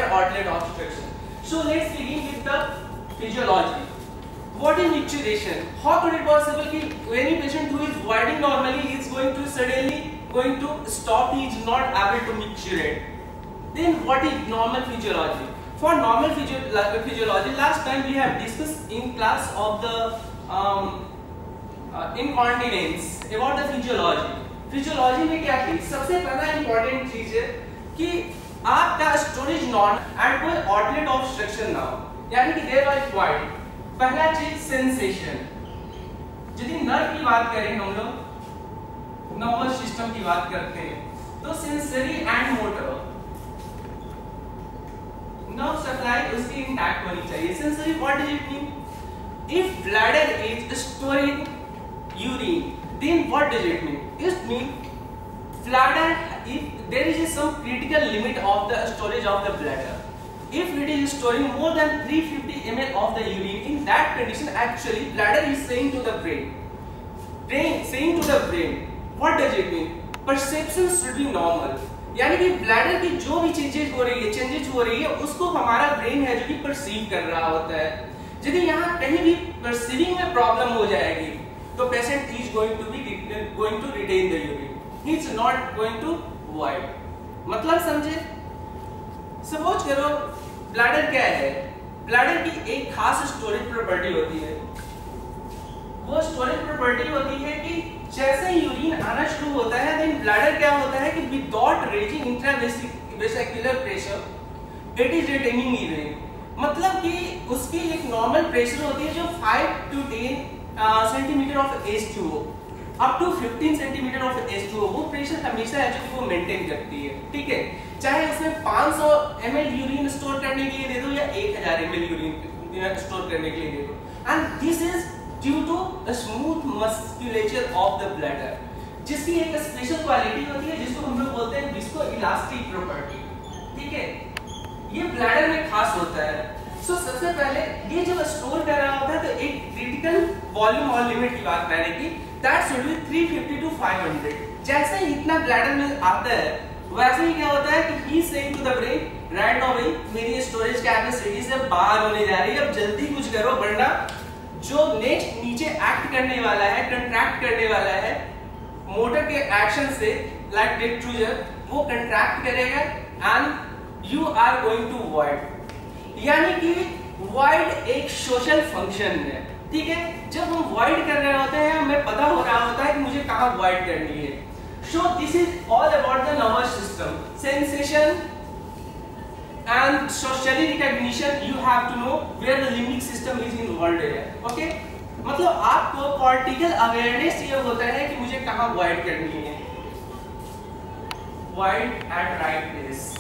outlet obstruction. So let's begin with the physiology. What is micturition? How could it possible that any patient who is voiding normally is going to suddenly stop? He is not able to micturate. Then what is normal physiology? For normal physiology, last time we have discussed in class of the incontinence about the physiology. Physiology में क्या चीज सबसे पहला important चीज है कि आपका storage non and कोई आउटलेट ऑब्स्ट्रक्शन ना हो, यानी कि देयर वाज वाइड। पहला चीज सेंसेशन। यदि नर्व की बात करें, हम लोग नर्वस सिस्टम की बात करते हैं तो sensory and motor nerve supply उसकी इंटैक्ट होनी चाहिए। Sensory what does it mean? If bladder is storing urine, then what does it mean? It means bladder, if there is some critical limit of the storage of the bladder, if it is storing more than 350 ml of the urine, in that condition actually bladder is saying to the brain, what does it mean? Perception should be normal, यानी कि bladder की जो भी changes हो रही है उसको हमारा ब्रेन है जो कि परसीव कर रहा होता है। यदि यहाँ कहीं भी परसीविंग में प्रॉब्लम हो जाएगी तो patient is going to retain the urine, he is not going to void. मतलब समझे? सपोज करो ब्लैडर क्या है? ब्लैडर की एक खास स्टोरेज प्रॉपर्टी होती है। वो स्टोरेज प्रॉपर्टी होती है कि जैसे यूरिन आना शुरू होता है देन ब्लैडर क्या होता है कि without raising intravesicular pressure it is retaining urine. मतलब कि उसकी एक नॉर्मल प्रेशर होती है जो 5 to 10 centimetre of H2O up to 15 centimetre of H2O, वो प्रेशर हमेशा है जो वो मेंटेन करती है। ठीक है, चाहे उसमें 500 ml यूरिन स्टोर करने के लिए दे दो या 1000 ml यूरिन स्टोर करने के लिए दे दो, and this is due to the smooth musculature of the bladder, जिसकी एक स्पेशल क्वालिटी होती है जिसको हम लोग बोलते हैं विस्को इलास्टिक प्रॉपर्टी। ठीक है, ये ब्लैडर में खास होता है। सो सबसे पहले ये जब स्टोर कर रहा होता है तो एक क्रिटिकल वॉल्यूम और लिमिट की बात मैंने की, दैट शुड बी 350 to 500। जैसे ही इतना ब्लैडर में आता है वैसे ही क्या होता है कि he saying to the brain right now भाई मेरी स्टोरेज कैपेसिटी से बाहर होने जा रही है, अब जल्दी कुछ करो वरना जो नेक्स्ट नीचे एक्ट करने वाला है, कंट्रैक्ट करने वाला है मोटर के एक्शन से, लाइक डिट्रूजर, वो कंट्रैक्ट करेगा and you are going to void. यानी कि वॉइड एक सोशल फंक्शन है। ठीक है, जब हम वॉइड कर रहे होते हैं हमें पता हो रहा होता है कि मुझे कहां वॉइड करनी है। So this is all about the nervous system, sensation and socially recognition. You have to know where the limbic system is involved है। ओके, मतलब आपको कॉर्टिकल अवेयरनेस ये होता है कि मुझे कहां वॉइड करनी है, वॉइड एट राइट प्लेस।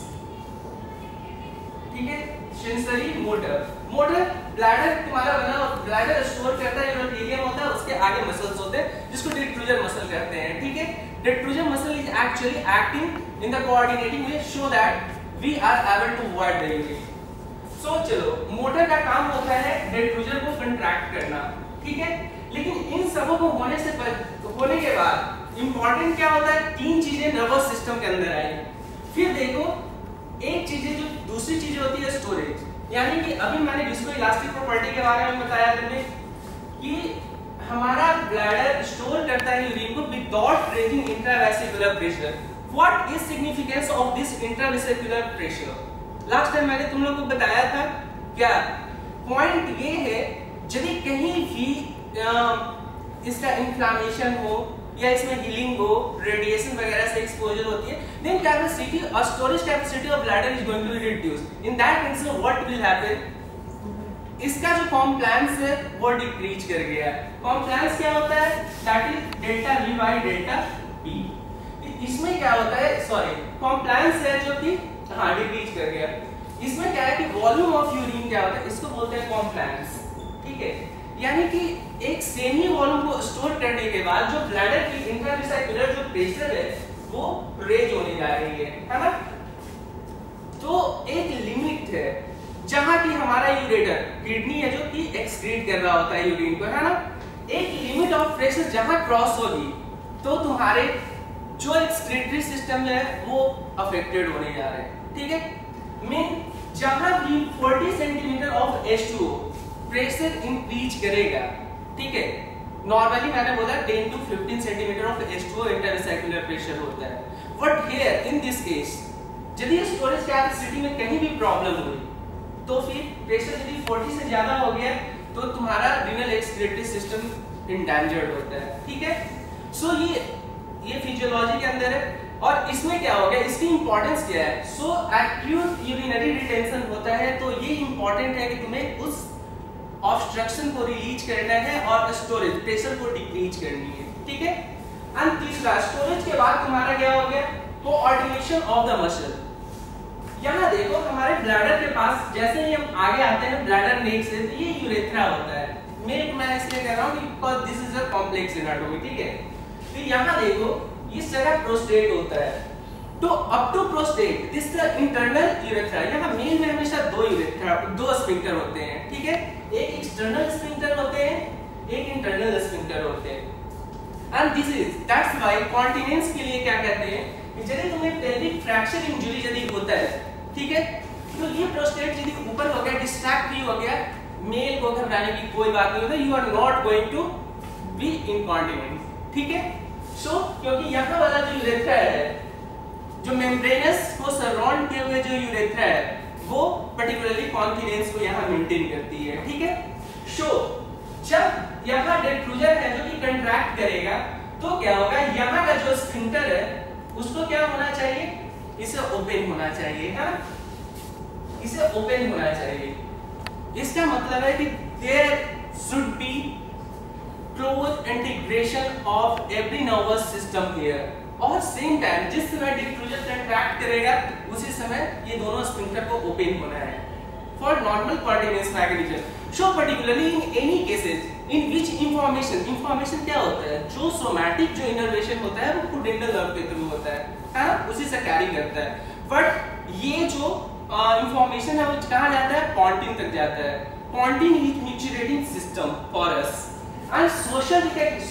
ठीक है, सेंसरी मोटर ब्लैडर तुम्हारा बना, ब्लैडर स्टोर करता है यूरोथेलियम होता है, उसके आगे मसल्स होते हैं जिसको डिट्रूजर मसल कहते हैं। ठीक है, detrusor muscle is actually acting in the coordinating way so that we are able to void the urine. So चलो, मोटर का काम होता है डिट्रूजर को कंट्रैक्ट करना। ठीक है, लेकिन इन सबों को होने के बाद इंपॉर्टेंट क्या होता है? 3 चीजें नर्वस सिस्टम के अंदर आई। फिर देखो एक चीज जो दूसरी चीज होती है स्टोरेज, यानी कि अभी मैंने विस्को इलास्टिक प्रॉपर्टी के बारे में बताया तुम्हें कि हमारा ब्लैडर स्टोर करता है यूरिन को without raising intravesicular pressure. What is significance of this intravesicular pressure? Last time मैंने तुम लोग को बताया था क्या पॉइंट ये है, यदि कहीं भी इसका इन्फ्लामेशन हो या इसमें हीलिंग हो, रेडिएशन वगैरह से एक्सपोजर होती है, then capacity or storage capacity of bladder is going to be reduced. In that condition what will happen? इसका जो कॉम्प्लायंस है वो डिक्रीज कर गया। कॉम्प्लायंस क्या होता है? That is delta V by delta B। इसमें क्या होता है? सॉरी, कॉम्प्लायंस है जो कि डिक्रीज कर गया। इसमें क्या है कि वॉल्यूम ऑफ यूरिन क्या होता है, इसको बोलते हैं कॉम्प्लायंस। ठीक है, यानी कि एक सेमी वॉल्यूम को स्टोर करने के बाद जो ब्लैडर की इंट्रावेसिकुलर जो प्रेशर है वो रेज होने जा रही है ना? तो एक लिमिट है जहां की हमारा यूरेटर किडनी है जो कि एक्सक्रीट कर रहा होता है यूरिन को, है ना? एक लिमिट ऑफ प्रेशर जहां क्रॉस होगी तो तुम्हारे जो एक्सक्रीटरी सिस्टम है वो अफेक्टेड होने जा रहे हैं। ठीक है, मीन जहां भी 40 centimetre of H2O pressure increase करेगा, ठीक है, नॉर्मली मैंने बोला 10 to 15 centimetre of H2O intravesicular pressure होता है, but here in this case यदि स्टोरेज कैपेसिटी में कहीं भी प्रॉब्लम हुई तो फिर प्रेशर यदि 40 से ज्यादा हो गया तो तुम्हारा रीनल एक्सक्रीटरी सिस्टम इंडेंजर्ड होता है, ठीक है। सो ये फिजियोलॉजी के अंदर है, और इसमें क्या हो गया, इसकी इंपॉर्टेंस क्या है। सो एक्यूट यूरिनरी रिटेंशन होता है तो ये इंपॉर्टेंट है कि तुम्हें उस ऑब्स्ट्रक्शन को रिलीज करना है और स्टोरेज प्रेशर को डिक्रीज करनी है, ठीक है। एंड तीसरा, स्टोरेज के बाद तुम्हारा क्या हो गया, कोऑर्डिनेशन ऑफ द मसल। यहाँ देखो हमारे ब्लैडर के पास जैसे ही हम आगे आते हैं ब्लैडर नेक से, तो ये यूरेथ्रा होता है। मैं इसलिए कह रहा हूँ because this is a complex anatomy, ठीक है। तो यहाँ देखो इस जगह प्रोस्टेट होता है, तो up to prostate this the internal urethra. यहाँ मेल में हमेशा दो स्फिंक्टर होते हैं, ठीक है, एक एक्सटर्नल स्फिंक्टर होते हैं, एक इंटरनल स्फिंक्टर होते हैं। And this is that's why continence के लिए क्या कहते हैं कि यदि तुम्हें पेल्विक फ्रैक्चर इंजरी यदि होता है, ठीक है, तो ये प्रोस्टेट यदि ऊपर हो गया, डिस्ट्रैक्ट भी हो गया, मेल को घबराने की कोई बात नहीं होता, you are not going to be incontinent, ठीक है। सो क्योंकि यहाँ वाला जो यूरेथ्रा है, जो मेम्ब्रेनस को सराउंड किए हुए जो यूरेथ्रा है, वो पर्टिकुलरली कॉन्टिनेंस को यहाँ मेंटेन करती है, ठीक है। सो जब यहाँ डिफ्यूजन है जो कि कंट्रैक्ट करेगा तो क्या होगा, यहाँ का जो स्फिंक्टर है उसको क्या होना चाहिए, इसे ओपन होना चाहिए, हाँ, इसे ओपन होना चाहिए। इसका मतलब है कि there should be close integration of every nervous system here, और सेम टाइम जिस समय डिफ्यूजन कंट्रैक्ट करेगा उसी समय ये दोनों स्फिंक्टर को ओपन होना है for normal continence mechanism. So particularly in any cases in which information क्या होता है, जो सोमैटिक जो इनर्वेशन होता है वो फुडेंटल नर्व के थ्रू होता है, हाँ, उसी से कैरी करता है। बट ये जो इंफॉर्मेशन है वो कहाँ जाता है, पॉन्टिन तक जाता है। Pontine is maturating system for us, and social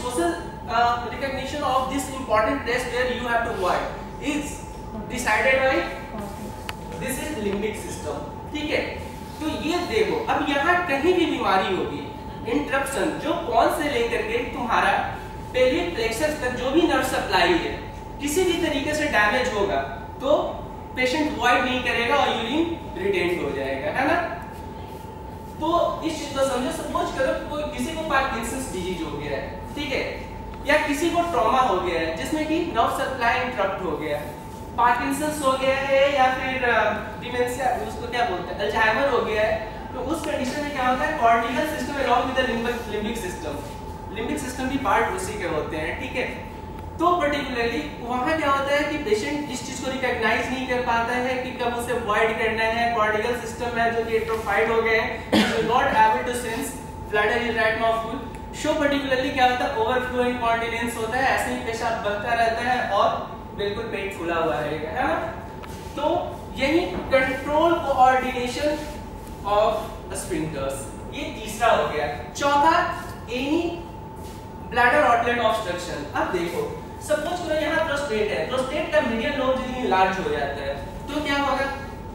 recognition of this important test where you have to avoid is decided by this is limbic system, ठीक है। तो ये देखो अब यहाँ कहीं भी बीमारी होगी, इंटरप्शन जो कौन से लेकर के तुम्हारा पेल्विक प्लेक्सस तक जो भी नर्व सप्लाई है किसी भी तरीके से डैमेज होगा तो पेशेंट वॉइड नहीं करेगा और यूरिन रिटेंट हो जाएगा, है ना। तो इस चीज को समझो, सपोज करो कोई किसी को पार्किंसंस डिजीज हो गया है, ठीक है, या किसी को ट्रॉमा हो गया है जिसमें कि नर्व सप्लाई इंटरप्ट हो गया, पार्किंसंस हो गया है या फिर डिमेंशिया, उसको क्या बोलते हैं, अल्जाइमर हो गया है, तो उस कंडीशन में क्या होता है, cortical system along with the limbic system भी पार्ट उसी के होते हैं, ठीक है। तो पर्टिकुलरली वहां क्या होता है कि पेशेंट इस चीज को रिकॉग्नाइज नहीं कर पाता है कि कब उसे अवॉइड करना है, कॉर्टिकल सिस्टम है जो कि एट्रोफाइड हो गए हैं, is not able to sense bladder is right now full. So particularly क्या होता है, ओवरफ्लो इनकॉन्टिनेंस होता है, ऐसे ही पेशाब बहता रहता है और बिल्कुल पेट फूला हुआ रहेगा, है ना। तो यही कंट्रोल कोऑर्डिनेशन ऑफ स्फिंक्टर्स, ये तीसरा हो गया। चौथा, एनी ब्लैडर आउटलेट ऑब्स्ट्रक्शन। अब देखो सपोज करो यहाँ प्रोस्टेट है, प्रोस्टेट का मीडियन लोब यदि लार्ज हो जाता है तो क्या होगा,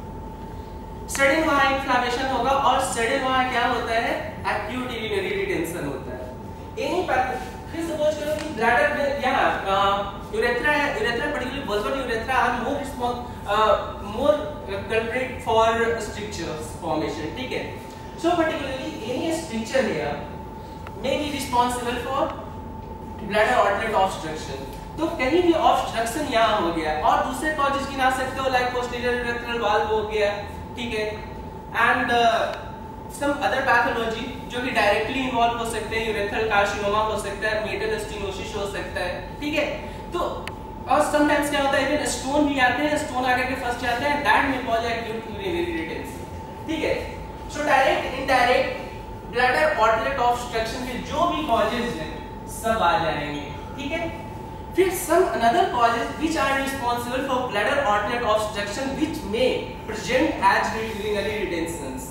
सडन वहां इन्फ्लेमेशन होगा और सडन वहां क्या होता है, एक्यूट यूरिनरी रिटेंशन होता है। एनी फिर सपोज करो कि ब्लैडर में यहाँ यूरेथ्रा है, urethra particularly bulbar urethra are more culprit for structures formation, ठीक है। So particularly any structure here may be responsible for bladder outlet obstruction। तो कहीं भी ऑब्स्ट्रक्शन यहाँ हो गया, और दूसरे कॉजेज गिना सकते हो लाइक पोस्टीरियर यूरेथ्रल वाल्व हो गया, ठीक है, एंड सम अदर पैथोलॉजी जो कि डायरेक्टली इन्वॉल्व हो सकते हैं, यूरेथ्रल कार्सिनोमा हो सकता है, मेटल स्टेनोसिस हो सकता है, ठीक है। तो और समटाइम्स क्या होता है, इवन स्टोन भी आते हैं, स्टोन आकर के फंस जाते हैं, that may cause acute urinary retention, ठीक है। So direct indirect bladder outlet obstruction के जो भी कॉजेज हैं सब आ जाएंगे, ठीक है। फिर some another causes which are responsible for bladder outlet obstruction which may present as urinary retentions.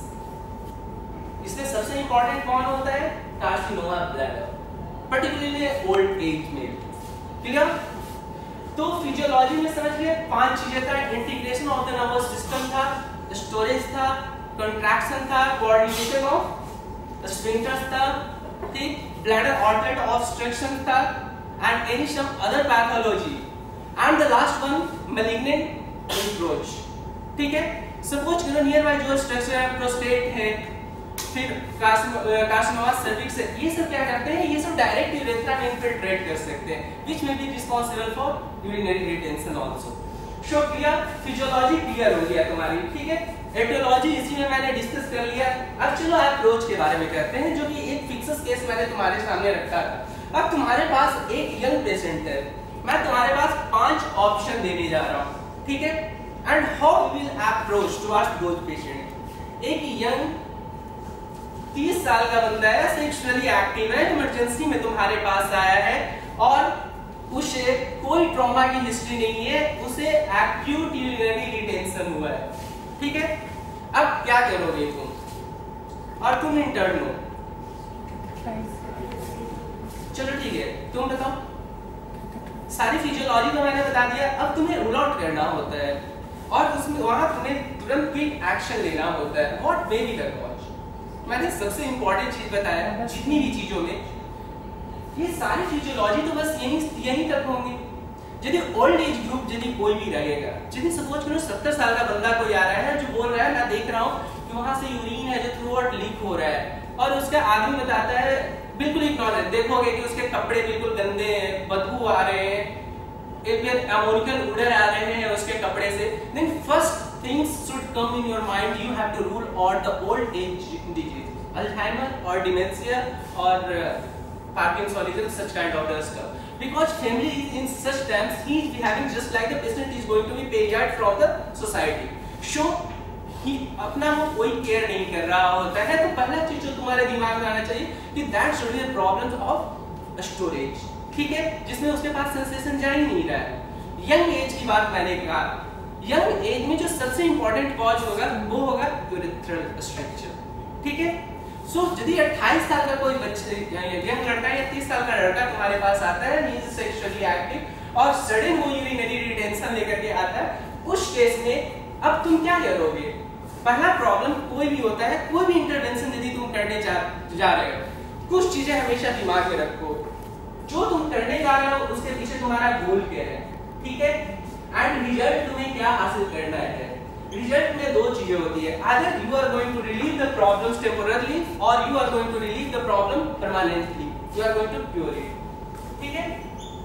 इसमें सबसे इंपॉर्टेंट कौन होता है, carcinoma bladder, particularly old age में, क्लियर। तो फिजियोलॉजी में समझ गए 5 चीजें था, integration of the nervous system था, स्टोरेज था, कंट्रैक्शन था, कोऑर्डिनेशन ऑफ स्फिंक्टर्स था, ठीक, ब्लैडर आउटलेट ऑब्स्ट्रक्शन था, and any some other pathology, and the last one malignant approach. ठीक है, सपोज करो नियर बाय जो स्ट्रक्चर है, प्रोस्टेट है, फिर कार्सिनोमा सर्विक्स है, ये सब क्या करते हैं, ये सब डायरेक्ट यूरेथ्रा में इन्फिल्ट्रेट कर सकते हैं, which may be responsible for urinary retention also. So clear, physiology clear हो गया तुम्हारी, ठीक है। एटियोलॉजी इसी में मैंने डिस्कस कर लिया। अब चलो अप्रोच के बारे में करते हैं, जो कि एक फिक्सस केस मैंने तुम्हारे सामने रखा था। अब तुम्हारे पास एक यंग पेशेंट है, मैं तुम्हारे पास 5 ऑप्शन देने जा रहा हूँ, ठीक है, and how we will approach towards those patient. एक यंग 30 साल का बंदा है, सेक्सुअली एक्टिव है, इमरजेंसी में तुम्हारे पास आया है और उसे कोई ट्रॉमा की हिस्ट्री नहीं है, उसे एक्यूट यूरिनरी रिटेंशन हुआ है, ठीक है। अब क्या करोगे तुम, और तुम इंटर्न हो, चलो ठीक है, तुम बताओ। सारी फिजियोलॉजी तो मैंने बता दिया, अब तुम्हें रूल आउट करना होता है और उसमें वहां तुम्हें तुरंत क्विक एक्शन लेना होता है। What may be the cause, मैंने सबसे इंपॉर्टेंट चीज बताया जितनी भी चीजों में, ये सारी फिजियोलॉजी तो बस यहीं तक होंगी। यदि ओल्ड एज ग्रुप यदि कोई भी रहेगा, यदि सपोज करो 70 साल का बंदा कोई आ रहा है जो बोल रहा है मैं देख रहा हूँ कि वहां से यूरिन है जो थ्रू आउट लीक हो रहा है, और उसका आदमी बताता है बिल्कुल इग्नोर, देखोगे कि उसके कपड़े बिल्कुल गंदे हैं, बदबू आ रहे हैं, अमोनिकल उड़र आ रहे हैं उसके कपड़े से, then first things should come in your mind, you have to rule out the old age disease, Alzheimer or dementia or Parkinsonism, such kind of stuff, because family is in such times he is behaving just like the patient is going to be pariah from the society, so he अपना वो कोई care नहीं कर रहा होता है। तो पहला चीज जो तुम्हारे दिमाग में आना चाहिए कि that should be the problem of storage, ठीक है, जिसमें उसके पास सेंसेशन जा ही नहीं रहा है। यंग एज की बात मैंने कहा, यंग एज में जो सबसे इंपॉर्टेंट कॉज होगा वो होगा यूरेथ्रल स्ट्रक्चर, ठीक है। सो यदि 28 साल का कोई बच्चा यंग लड़का या 30 साल का लड़का तुम्हारे पास आता है, ही इज सेक्सुअली एक्टिव और सडन वो यूरिनरी रिटेंशन लेकर के आता है, उस केस में अब तुम क्या करोगे। पहला प्रॉब्लम कोई भी होता है, कोई भी इंटरवेंशन यदि तुम करने जा रहे हो, कुछ चीजें हमेशा दिमाग में रखो, जो तुम करने जा रहे हो उसके पीछे तुम्हारा गोल क्या है, ठीक है, एंड रिजल्ट तुम्हें क्या हासिल करना है। रिजल्ट में 2 चीजें होती है, either you are going to relieve the problems temporarily और you are going to relieve the problem permanently, you are going to cure it, ठीक है,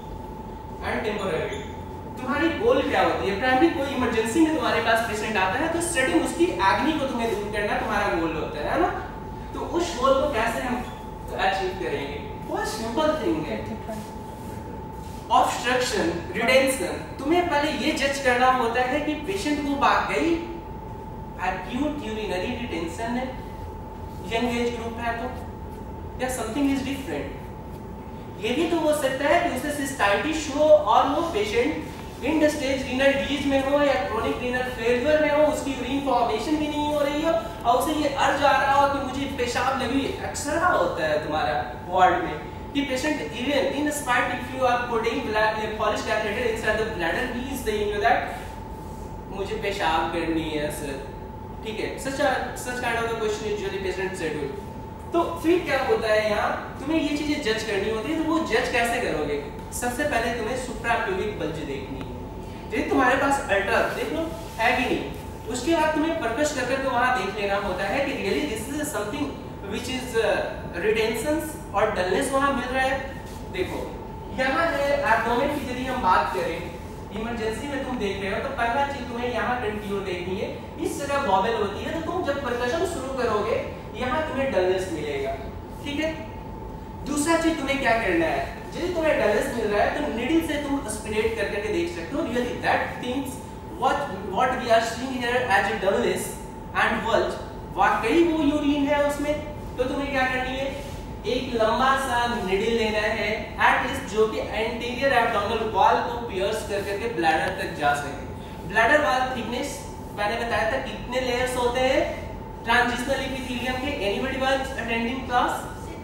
एंड टेम्पोररी। तुम्हारी गोल क्या होती है, प्राइमरी कोई इमरजेंसी में तुम्हारे पास पेशेंट आता है तो सडन उसकी एग्नी को तुम्हें दूर करना तुम्हारा गोल होता है ना। तो उस गोल को कैसे हम अचीव करेंगे, वो सिंपल थिंग है, ऑब्स्ट्रक्शन, रिटेंशन। तुम्हें पहले ये जज करना होता है कि पेशेंट को वाकई एक्यूट यूरिनरी रिटेंशन है, यंग एज ग्रुप है तो, या समथिंग इज डिफरेंट। ये भी तो हो सकता है कि उसे सिस्टाइटिस हो और वो patient in stage renal disease में हो या क्रोनिक रीनल फेलियर में हो, उसकी यूरिन फॉर्मेशन भी नहीं हो रही हो और उसे ये अर्ज आ रहा हो कि मुझे पेशाब लगी। अक्सर होता है तुम्हारा वार्ड में कि patient even in spite if you are putting Polish catheter inside the bladder, he is saying that मुझे पेशाब करनी है सर, ठीक है, such kind of the question usually patient said to। तो फिर क्या होता है यहाँ, तुम्हें ये चीजें जज करनी होती है, तो वो जज कैसे करोगे। सबसे पहले तुम्हें सुप्राप्यूबिक बल्ज देखनी है, यदि तुम्हारे पास अल्ट्रा देख लो है कि नहीं, उसके बाद तुम्हें परकश करके वहां देख लेना होता है कि really this is something which is retentions और डलनेस वहां मिल रहा है। देखो यहाँ है एब्डोमेन की, यदि हम बात करें इमरजेंसी में तुम देख रहे हो तो पहला चीज तुम्हें यहाँ कंट्यूर देखनी है, इस जगह बॉबल होती है, तो तुम जब परकशन शुरू करोगे यहाँ तुम्हें डलनेस मिलेगा, ठीक है। दूसरा चीज तुम्हें क्या करना है, यदि तुम्हें डलनेस मिल रहा है तो निडल से तुम एस्पिरेट करके देख सकते हो, really that things what we are seeing here as a dullness and bulge, वाकई वो यूरिन है उसमें। तो तुम्हें क्या करनी है, एक लंबा सा निडल लेना है एटलीस्ट, जो कि एंटीरियर एब्डोमिनल वॉल को पियर्स करके ब्लैडर तक जा सके। ब्लैडर वॉल थिकनेस मैंने बताया था कितने लेयर्स होते हैं ट्रांजिशनल एपिथेलियम के, anybody was attending class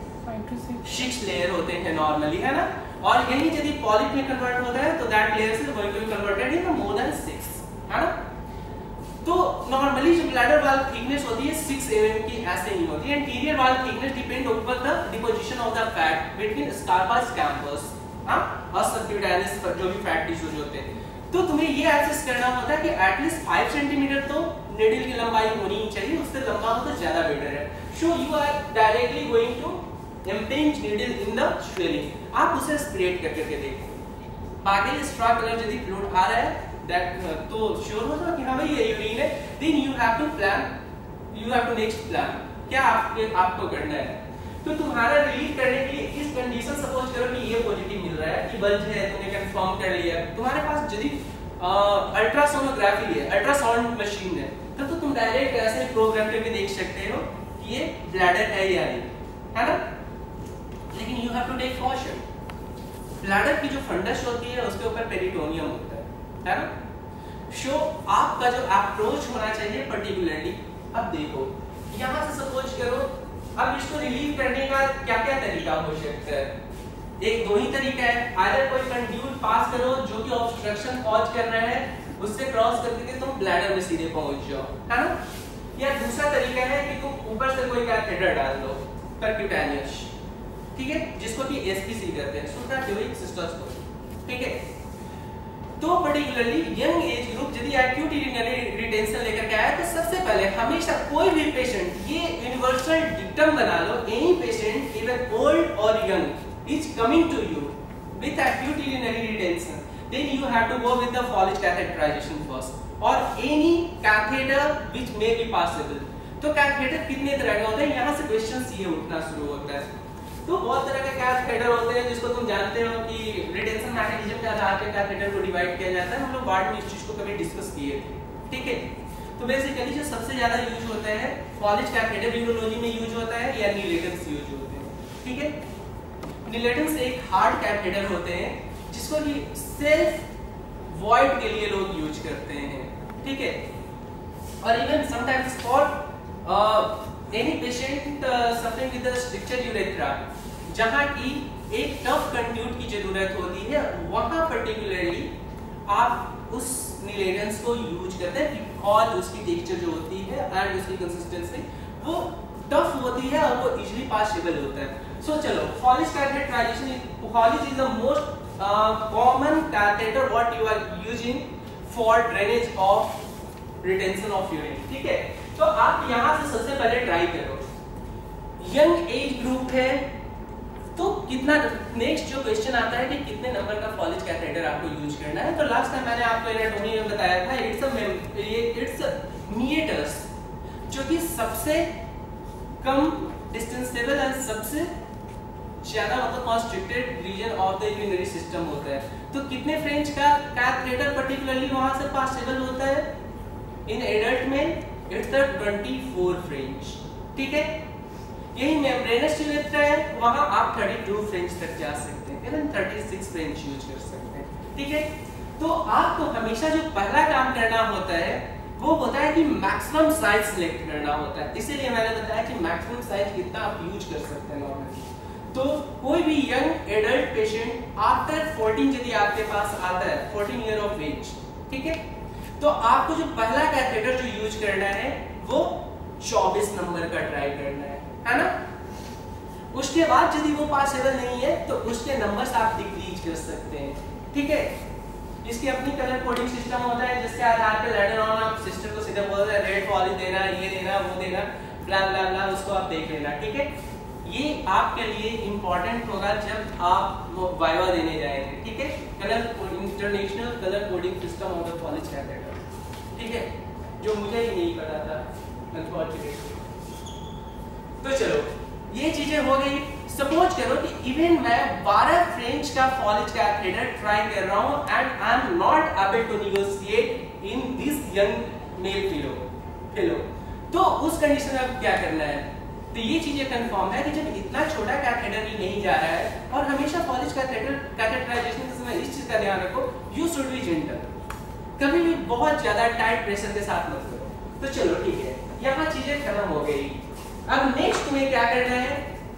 6 layer होते हैं नॉर्मली, है ना, और यही यदि पॉलिप में कन्वर्ट होता है तो that layer is going to be converted in more than 6, है ना। तो नॉर्मली जो ब्लैडर वाल थिकनेस होती है 6 mm की, ऐसे नहीं होती है। Anterior wall thickness depend over the deposition of the fat between Scarpa's campus और सबक्यूटेनियस पर जो भी फैट टिश्यूज होते हैं। तो तुम्हें ये एक्सेस करना होता है कि एटलीस्ट 5 सेंटीमीटर तो नीडल की लंबाई होनी ही चाहिए, उससे लंबा हो तो ज्यादा बेटर है। So you are directly going to impinge needle in the swelling. आप उसे स्प्रेड करके देखो, बाकी स्ट्रा कलर यदि फ्लूइड आ रहा है दैट तो श्योर हो जाओ कि हाँ भाई ये यूरिन है। Then you have to plan, you have to next plan क्या आपको करना है। तो तुम्हारा रिलीव करने के लिए इस कंडीशन सपोज करो कि ये पॉजिटिव मिल रहा है कि बल्ज है, तुमने कंफर्म कर लिया, तुम्हारे पास यदि अल्ट्रासोनोग्राफी है, अल्ट्रासाउंड मशीन है, तो तुम डायरेक्ट ऐसे प्रोग्राम करके देख सकते हो कि ये ब्लैडर है या नहीं, है ना। लेकिन you have to take caution, bladder की जो फंडस होती है उसके ऊपर पेरिटोनियम होता है ना। सो आपका जो अप्रोच होना चाहिए पर्टिकुलरली, अब देखो यहाँ से सपोज करो, अब इसको रिलीव करने का क्या क्या तरीका हो सकता है। एक दो ही तरीका है, आइदर कोई कंड्यूट पास करो जो कि ऑब्स्ट्रक्शन कॉज कर रहा है, उससे क्रॉस करके तुम ब्लैडर में सीधे पहुंच जाओ, है ना। या दूसरा तरीका है कि तुम ऊपर से कोई कैथेटर डाल दो परक्यूटेनियस, ठीक है, जिसको कि एसपीसी कहते हैं, सुप्राक्यूबिक सिस्टोस्कोपी, ठीक है। तो पर्टिकुलरली यंग एज ग्रुप यदि एक्यूट यूरिनरी रिटेंशन लेकर के आया तो सबसे पहले हमेशा कोई भी पेशेंट, ये यूनिवर्सल डिक्टम बना लो, एनी पेशेंट इवन ओल्ड और young is coming to you with acute urinary retention, then you have to go with the Foley's catheterization first और any catheter which may be possible. तो catheter कितने तरह के होते हैं, यहाँ से क्वेश्चंस ये उठना शुरू होता है। तो बहुत तरह के कैथेटर होते हैं जिसको तुम जानते हो कि रिटेंशन मैकेनिज्म के आधार पर कैथेटर को डिवाइड किया जाता है। हम लोग वार्ड में इस चीज को कभी डिस्कस किए थे, ठीक है। तो बेसिकली जो सबसे ज्यादा यूज होता है फॉलिज कैथेटर यूरोलॉजी में यूज होता है या नीलेटन्स यूज होते हैं, ठीक है। नीलेटन्स एक हार्ड कैथेटर होते हैं जिसको कि सेल्फ वॉइड के लिए लोग यूज करते हैं, ठीक है। और even sometimes for any patient suffering with the structure urethra, जहां की एक टफ कंड्यूट की जरूरत होती है, वहां पर्टिकुलरली आप उस नीलेटन्स को यूज करते हैं बिकॉज उसकी टेक्सचर जो होती है एंड उसकी कंसिस्टेंसी वो टफ होती है और वो इजीली पासेबल होता है। सो चलो Foley's catheterization, Foley's is the most common catheter what you are using for drainage of retention of urine, ठीक है। तो आप यहां से सबसे पहले ट्राई करो, यंग एज ग्रुप है तो कितना, नेक्स्ट जो क्वेश्चन आता है कि कितने नंबर का फॉलिज कैथेटर आपको यूज करना है। तो लास्ट टाइम मैंने आपको एनाटॉमी में बताया था इट्स मीटर्स, जो कि सबसे कम डिस्टेंसेबल एंड सबसे ज्यादा मतलब constricted region of the urinary system होता है। तो कितने फ्रेंच का कैथेटर पर्टिकुलरली वहां से पॉसिबल होता है, इन एडल्ट में इट्स द 24 फ्रेंच, ठीक है। यही मेम्ब्रेनस यूरेथ्रा है, वहां आप 32 फ्रेंच तक जा सकते हैं, इवन 36 फ्रेंच यूज कर सकते हैं, ठीक है। तो आपको हमेशा जो पहला काम करना होता है वो होता है कि मैक्सिमम साइज सिलेक्ट करना होता है। इसीलिए मैंने बताया कि मैक्सिमम साइज कितना आप यूज कर सकते हैं नॉर्मली। तो कोई भी यंग एडल्ट पेशेंट आफ्टर 14 यदि आपके पास आता है, 14 ईयर ऑफ एज, ठीक है, तो आपको जो पहला कैथेटर जो यूज करना है वो 24 नंबर का ट्राई करना है ना। उसके बाद यदि वो पॉसिबल नहीं है तो उसके नंबर्स आप डिक्रीज कर सकते हैं, ठीक है। इसकी अपनी कलर कोडिंग सिस्टम होता है जिसके आधार पे लेटर ऑन आप सिस्टर को सीधे बोल रहे रेड फॉलिज देना, ये देना, वो देना, ब्ला ब्ला ब्ला, उसको आप देख लेना, ठीक है। ये आपके लिए इंपॉर्टेंट होगा जब आप वाइवा देने जाएंगे, ठीक है। Colour international colour coding system of the Foley's catheter, ठीक है, जो मुझे ही नहीं पता था अनफॉर्चुनेटली। तो चलो ये चीजें हो गई। सपोज करो कि इवन मैं 12 फ्रेंच का फॉलिज कैथेटर ट्राई कर रहा हूं and I am not able to negotiate in this young male fellow, तो उस कंडीशन में क्या करना है। तो ये चीजें कंफर्म है कि जब इतना छोटा कैथेटर ही नहीं जा रहा है, और हमेशा फॉलिज कैथेटराइजेशन के समय इस चीज का ध्यान रखो, यू शुड बी जेंटल, कभी भी बहुत ज्यादा टाइट प्रेशर के साथ मत करो। तो चलो ठीक है, यहाँ चीजें खत्म हो गई। अब नेक्स्ट तुम्हें क्या करना है,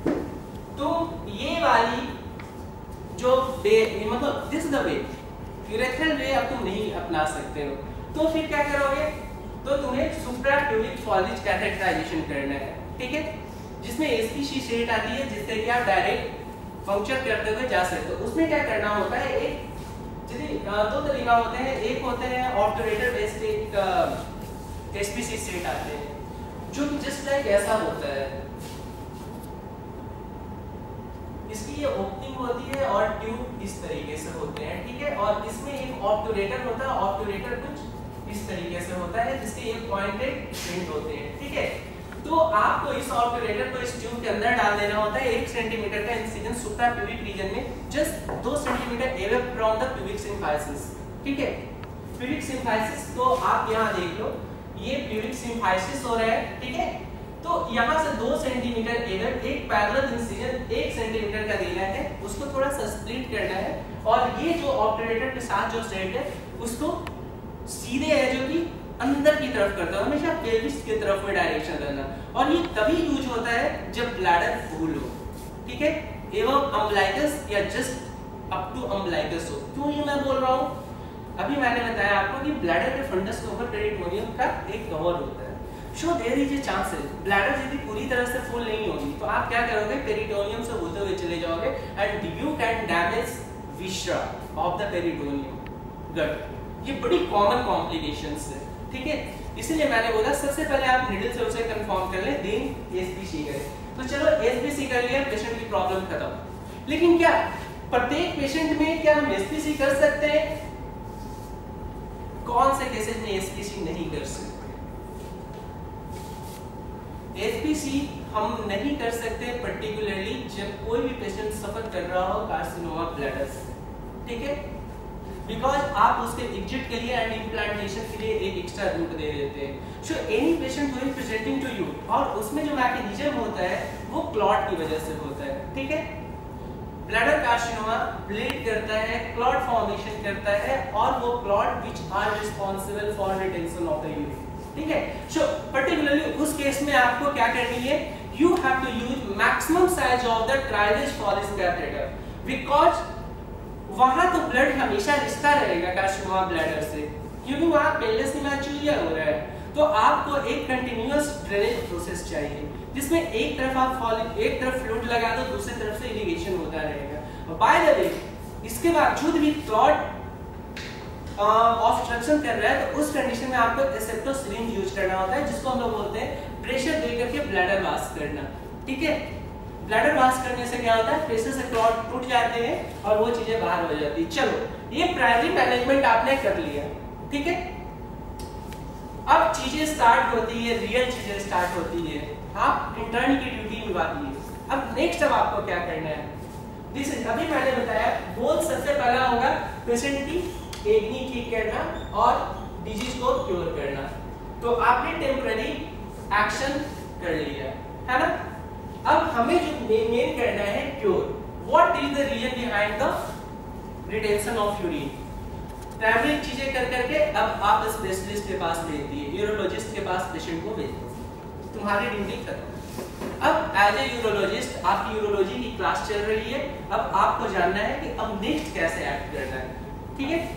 तुम ये वाली जो मतलब this the way urethral way अब तुम नहीं अपना सकते हो, तो फिर क्या करोगे, तो तुम्हें सुप्राप्यूबिक फॉलिज कैथेटराइजेशन करना है, ठीक है, जिसमें एसपीसी सेट आती है जिससे कि आप डायरेक्ट पंक्चर करते हुए जा सकते हो। उसमें क्या करना होता है, एक दो तरीका होते हैं, एक होते हैं ऑब्टूरेटर बेस्ड एक एसपीसी सेट आते हैं जो कि जस्ट लाइक ऐसा होता है, इसकी ये ओपनिंग होती है और ट्यूब इस तरीके से होते हैं, ठीक है, और इसमें एक ऑब्टूरेटर होता है, ऑब्टूरेटर कुछ इस तरीके से होता है जिसके ये पॉइंटेड एंड होते हैं, ठीक है। तो आपको इस ऑब्टूरेटर को इस ट्यूब के अंदर डाल देना होता है, 1 सेंटीमीटर का इंसिजन सुप्राप्यूबिक रीजन में, just 2 centimetre away from the pubic symphysis, ठीक है। प्यूबिक सिम्फाइसिस तो आप यहाँ देख लो, ये प्यूबिक सिम्फाइसिस हो रहा है, ठीक है। तो यहाँ से 2 सेंटीमीटर अवे एक पैरेलल इंसिजन 1 सेंटीमीटर का देना है, उसको थोड़ा सा स्प्लिट करना है, और ये जो ऑब्टूरेटर के साथ जो सेट है उसको सीधे है जो कि अंदर की तरफ करता है, हमेशा पेल्विस की तरफ में डायरेक्शन करना, और ये तभी यूज होता है जब ब्लैडर फुल हो, ठीक है, एवं अम्बलाइकस या जस्ट अप टू अम्बलाइकस हो। क्यों ये मैं बोल रहा हूँ, अभी मैंने बताया आपको कि ब्लैडर के फंडस के ऊपर पेरिटोनियम का एक कवर होता है, so there is a chances bladder यदि पूरी तरह से फुल नहीं होगी तो आप क्या करोगे, पेरिटोनियम से होते हुए चले जाओगे and you can damage viscera of the peritoneum gut. ये बड़ी कॉमन कॉम्प्लिकेशंस है, ठीक है, इसीलिए मैंने बोला सबसे पहले आप निडल से उसे कंफर्म कर लें, देन एसबीसी करें। तो चलो एसबीसी कर लिया, पेशेंट की प्रॉब्लम खत्म। लेकिन क्या प्रत्येक पेशेंट में क्या हम एसबीसी कर सकते हैं? कौन से केसेस में एसबीसी नहीं कर सकते? एसबीसी हम नहीं कर सकते पर्टिकुलरली जब कोई भी पेशेंट सफर कर रहा हो कार्सिनोमा ब्लैडर से, ठीक है, बिकॉज आप उसके एग्जिट के लिए एंड इम्प्लांटेशन के लिए एक एक्स्ट्रा रूट दे देते हैं। So any patient who is presenting to you, और उसमें जो मैकेनिज्म होता है वो क्लॉट की वजह से होता है, ठीक है। ब्लैडर कार्सिनोमा ब्लीड करता है, क्लॉट फॉर्मेशन करता है, और वो clot which are responsible for retention of the urine, ठीक है। सो पर्टिकुलरली उस केस में आपको क्या करनी है, you have to use maximum size of the ट्राइलिश फॉलिस कैथेटर, बिकॉज वहां तो ब्लड हमेशा रिश्ता रहेगा कार्सिनोमा ब्लैडर से, क्योंकि वहां पेल्विस इमैचुरिया हो रहा है। तो आपको एक कंटिन्यूअस ड्रेनेज प्रोसेस चाहिए जिसमें एक तरफ फ्लूइड लगा दो, दूसरी तरफ से इरिगेशन होता रहेगा। बाय द वे, इसके बावजूद भी क्लॉट ऑब्स्ट्रक्शन कर रहा है तो उस कंडीशन में आपको एसेप्टो सिरिंज यूज करना होता है, जिसको हम लोग बोलते हैं प्रेशर देकर के ब्लैडर वाश करना, ठीक है। ब्लैडर वाश करने से क्या होता है, प्रेशर से क्लॉट टूट जाते हैं और वो चीजें बाहर हो जाती है। चलो ये प्राइमरी मैनेजमेंट आपने कर लिया, ठीक है। अब चीजें स्टार्ट होती है, रियल चीजें स्टार्ट होती है, आप इंटर्न की ड्यूटी निभाती है। अब नेक्स्ट अब आपको क्या करना है, दिस इज अभी मैंने बताया गोल सबसे पहला होगा पेशेंट की एग्नी ठीक करना और डिजीज को क्योर करना। तो आपने टेम्पररी एक्शन कर लिया है ना। अब हमें जो मेन करना है cure, what is the reason behind the retention of urine. Primary चीजें कर करके अब आप स्पेशलिस्ट के पास भेज दिए, यूरोलॉजिस्ट के पास पेशेंट को भेज दो, तुम्हारी ड्यूटी खत्म। अब एज ए यूरोलॉजिस्ट आपकी यूरोलॉजी की क्लास चल रही है, अब आपको जानना है कि अब नेक्स्ट कैसे एक्ट करना है, ठीक है।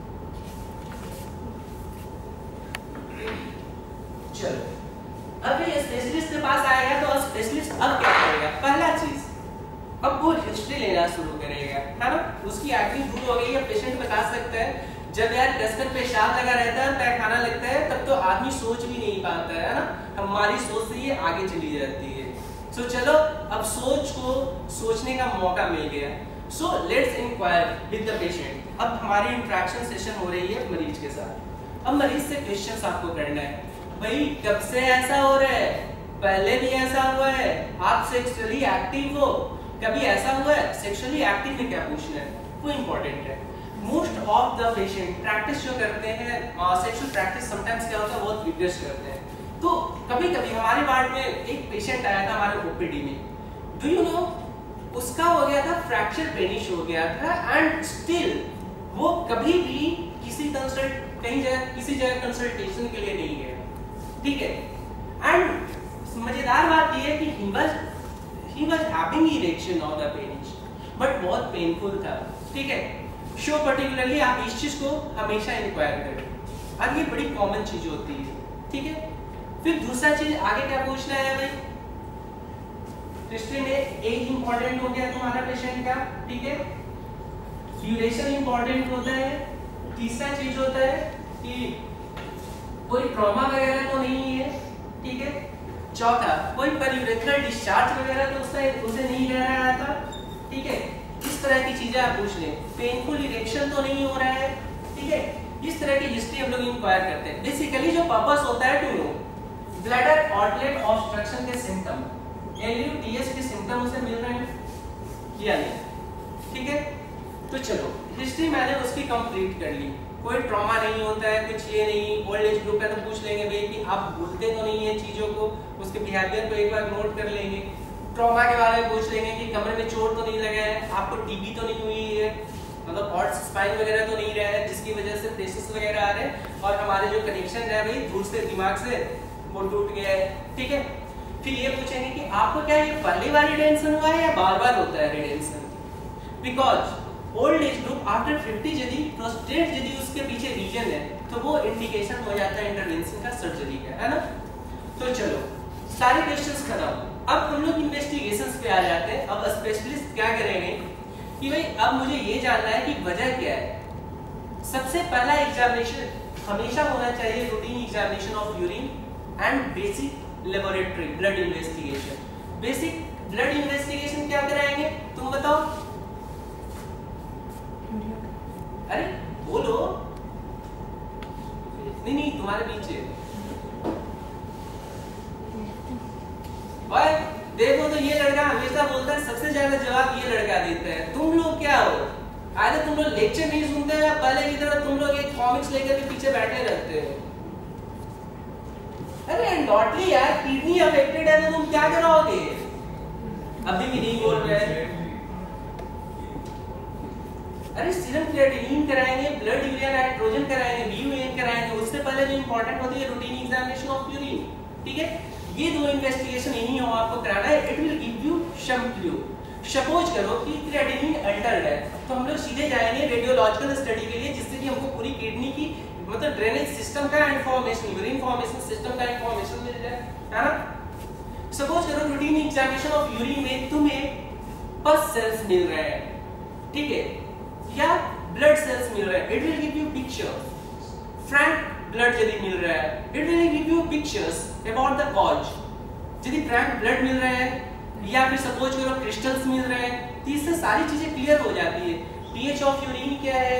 चलो अभी स्पेशलिस्ट के पास आएगा तो स्पेशलिस्ट अब क्या करेगा, पहला चीज अब वो हिस्ट्री लेना शुरू करेगा, है ना। उसकी एक्टिंग दूर हो गई है, पेशेंट बता सकता है जब यार कसकर पेशाब लगा रहता है, पैखाना लगता है, तब तो आदमी सोच भी नहीं पाता है ना, हमारी सोच से ये आगे चली जाती है। सो चलो अब सोच को सोचने का मौका मिल गया। So let's inquire with the patient. अब हमारी इंटरेक्शन सेशन हो रही है मरीज के साथ। अब मरीज से क्वेश्चंस आपको करना है, भाई कब से ऐसा हो रहा है, पहले भी ऐसा हुआ है, आप सेक्सुअली एक्टिव हो, कभी ऐसा हुआ है, सेक्सुअली एक्टिव में क्या पूछना है, वो इंपॉर्टेंट है। Most of the patient practice जो करते हैं सेक्सुअल प्रैक्टिस समटाइम्स क्या होता है बहुत विग्रेस करते हैं। तो कभी कभी हमारे वार्ड में एक पेशेंट आया था हमारे ओपीडी में, डू यू नो उसका हो गया था फ्रैक्चर पेनिस हो गया था, एंड स्टिल वो कभी भी किसी जगह कंसल्टेशन के लिए नहीं गया, ठीक है। एंड मजेदार बात यह है कि he was having erection of the penis, but बहुत पेनफुल था, ठीक है। शो पर्टिकुलरली आप इस चीज को हमेशा इंक्वायर करें। अब ये बड़ी कॉमन चीज होती है, ठीक है। फिर दूसरा चीज आगे क्या पूछना है भाई, हिस्ट्री में एक इंपॉर्टेंट हो गया तुम्हारा पेशेंट का, ठीक है, ड्यूरेशन इंपॉर्टेंट होता है। तीसरा चीज होता है कि कोई ट्रॉमा वगैरह तो नहीं है, ठीक है। चौथा, कोई पेरियूरेथ्रल डिस्चार्ज वगैरह तो उसे नहीं रह रहा था, ठीक है। इस तरह की चीजें आप पूछ लें। पेनफुल इरेक्शन तो नहीं हो रहा है, ठीक है। इस तरह की हिस्ट्री हम लोग इंक्वायर करते हैं। बेसिकली जो पर्पस होता है to know bladder outlet obstruction के सिम्टम, LUTS के सिम्टम उसे मिल रहे हैं या नहीं, ठीक है। तो चलो हिस्ट्री मैंने उसकी कंप्लीट कर ली। कोई ट्रॉमा नहीं होता है, कुछ ये नहीं। ओल्ड एज ग्रुप का तो पूछ लेंगे भाई कि आप भूलते तो नहीं है चीजों को, उसके बिहेवियर को एक बार नोट कर लेंगे। ट्रॉमा के बारे में पूछ लेंगे कि कमरे में चोट तो नहीं लगा है, आपको टीबी तो नहीं हुई है, मतलब हॉट स्पाइन वगैरह तो नहीं रहा है जिसकी वजह से प्रेशर्स वगैरह आ रहे हैं, और हमारे जो कनेक्शन है भाई दूर से दिमाग से वो टूट गया है, ठीक है। फिर ये पूछेंगे कि आपको क्या ये पहली बार रिटेंशन हुआ है या बार-बार होता है retention, because old age group after 50 यदि प्रोस्टेट यदि उसके पीछे रीजन है तो वो इंडिकेशन हो जाता है इंटरवेंशन का, सर्जरी का, है ना। तो चलो सारे क्वेश्चंस खत्म। अब हम लोग इन्वेस्टिगेशंस पे आ जाते हैं। अब स्पेशलिस्ट क्या करेंगे कि भाई अब मुझे ये जानना है कि वजह क्या है। सबसे पहला एग्जामिनेशन हमेशा होना चाहिए routine examination of urine and basic laboratory blood investigation. Basic blood investigation क्या कराएंगे तुम बताओ? अरे बोलो, नहीं तुम्हारे पीछे भाई देखो। तो ये लड़का हमेशा बोलता है, सबसे ज्यादा जवाब ये लड़का देता है। तुम लोग क्या हो, आधे तुम लोग लेक्चर नहीं सुनते हो या पहले की तरह तुम लोग एक कॉमिक्स लेकर के पीछे बैठे रहते हो। अरे एंडोटली यार, किडनी अफेक्टेड है तो तुम क्या करोगे? अभी भी नहीं बोल रहे। अरे सीरम क्रिएटिनिन कराएंगे, ब्लड यूरिया नाइट्रोजन कराएंगे, BUN कराएंगे। उससे पहले जो इंपॉर्टेंट होती है रूटीन एग्जामिनेशन ऑफ यूरिन, ठीक है। ये दो इन्वेस्टिगेशन यही हो आपको कराना है। It will give you some clue. Suppose करो कि क्रिएटिनिन अल्टर्ड है तो हम लोग सीधे जाएंगे रेडियोलॉजिकल स्टडी के लिए, जिससे कि हमको पूरी किडनी की मतलब ड्रेनेज सिस्टम का इंफॉर्मेशन, यूरिन फॉर्मेशन सिस्टम का इंफॉर्मेशन मिल जाए, है ना। सपोज करो रूटीन एग्जामिनेशन ऑफ यूरिन में तुम्हें पस सेल्स मिल रहे हैं, ठीक है, या ब्लड सेल्स मिल रहे हैं। It will give you picture. Frank blood यदि मिल रहा है, it will give you pictures about the cause. यदि फ्रैंक ब्लड मिल रहा है या फिर सपोज करो क्रिस्टल्स मिल रहे हैं, तो इससे सारी चीजें क्लियर हो जाती है। पीएच ऑफ यूरिन क्या है,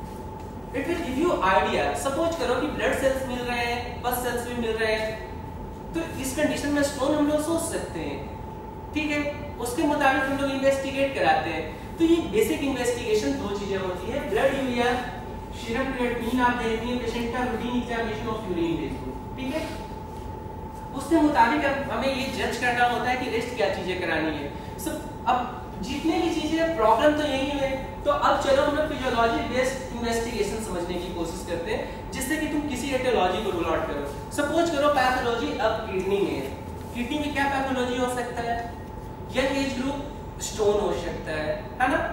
it will give you idea. Suppose करो कि ब्लड सेल्स मिल रहे हैं, पस सेल्स भी मिल रहे हैं, तो इस कंडीशन में स्टोन हम लोग सोच सकते हैं, ठीक है। उसके मुताबिक हम लोग इन्वेस्टिगेट कराते हैं। तो ये बेसिक इन्वेस्टिगेशन दो चीजें होती है, ब्लड यूरिया, सीरम क्रिएटिनिन आप देखते हैं पेशेंट का रूटीन एग्जामिनेशन ऑफ यूरिन देखो, ठीक है। उसके मुताबिक हमें ये जज करना होता है कि रेस्ट क्या चीजें करानी है। सब अब जितने भी चीजें प्रॉब्लम तो यही है। तो अब चलो हम लोग फिजियोलॉजी बेस्ड इन्वेस्टिगेशन समझने की कोशिश करते हैं, जिससे कि तुम किसी एटियोलॉजी को रूल आउट करो। सपोज करो पैथोलॉजी अब किडनी में है। किडनी में क्या पैथोलॉजी हो सकता है? यंग एज ग्रुप स्टोन हो सकता है ना।